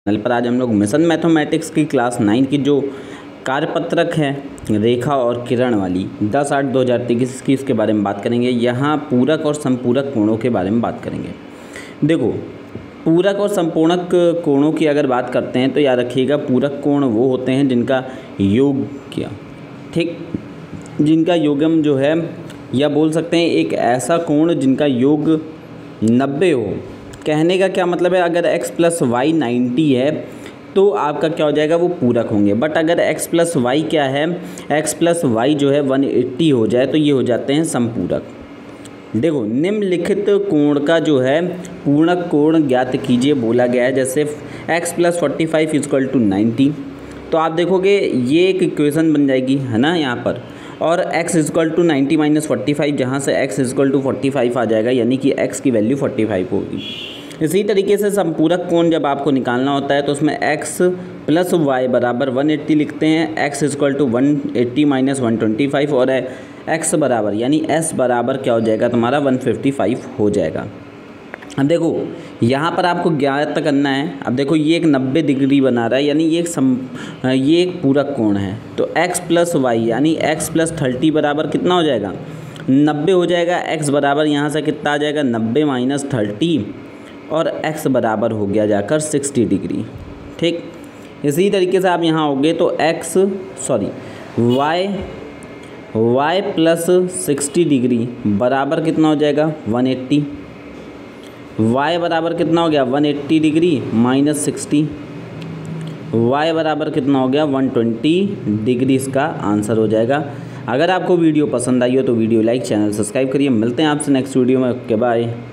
Channel पर आज हम लोग मिशन मैथमेटिक्स की क्लास 9 की जो कार्यपत्रक है रेखा और किरण वाली 10/8/2023 की इसके बारे में बात करेंगे। यहाँ पूरक और संपूरक कोणों के बारे में बात करेंगे। देखो, पूरक और संपूरक कोणों की अगर बात करते हैं तो याद रखिएगा, पूरक कोण वो होते हैं जिनका योग किया, ठीक, जिनका योगम जो है, या बोल सकते हैं एक ऐसा कोण जिनका योग 90 हो। कहने का क्या मतलब है, अगर x + y 90 है तो आपका क्या हो जाएगा, वो पूरक होंगे। बट अगर x + y क्या है, x + y जो है 180 हो जाए तो ये हो जाते हैं संपूरक। देखो, निम्नलिखित कोण का जो है पूर्णक कोण ज्ञात कीजिए बोला गया है। जैसे x + 45 = 90, तो आप देखोगे ये एक इक्वेशन बन जाएगी, है ना यहाँ पर। और x = 90 - 45, जहाँ से x = 45 आ जाएगा, यानी कि x की वैल्यू 45 होगी। इसी तरीके से संपूरक कोण जब आपको निकालना होता है तो उसमें x + y = 180 लिखते हैं। x = 180 - 125 और x बराबर यानी s बराबर क्या हो जाएगा तुम्हारा 155 हो जाएगा। अब देखो यहाँ पर आपको ज्ञात करना है। अब देखो ये एक 90 डिग्री बना रहा है, यानी ये एक पूरक कोण है। तो x + y यानी x + 30 बराबर कितना हो जाएगा, 90 हो जाएगा। x बराबर यहाँ से कितना आ जाएगा, 90 - 30, और x बराबर हो गया जाकर 60 डिग्री, ठीक। इसी तरीके से आप यहाँ होगे तो y + 60 डिग्री बराबर कितना हो जाएगा, 180। y बराबर कितना हो गया, 180 डिग्री - 60, y बराबर कितना हो गया, 120 डिग्री इसका आंसर हो जाएगा। अगर आपको वीडियो पसंद आई हो तो वीडियो लाइक, चैनल सब्सक्राइब करिए। मिलते हैं आपसे नेक्स्ट वीडियो में। Okay, bye.